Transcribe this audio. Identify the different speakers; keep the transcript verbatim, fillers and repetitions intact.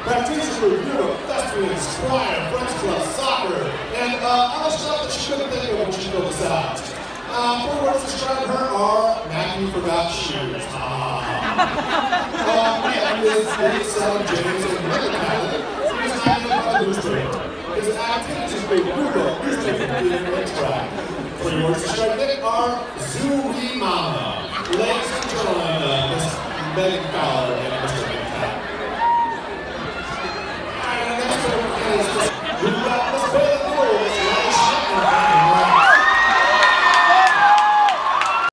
Speaker 1: Practitioners group, judo, thespians, choir, Friends Club, soccer, and uh, other stuff that she couldn't think of when she filled this out. Uh, four words to describe her are Matthew forgot shoes. Ah. uh, and his big son James and Mother Pallet, he was not even a newspaper. His activities include judo, newspaper, theater, and track. Three words to describe Nick are Zooey Mama. Ladies and gentlemen, uh, Miss Megan Fowler.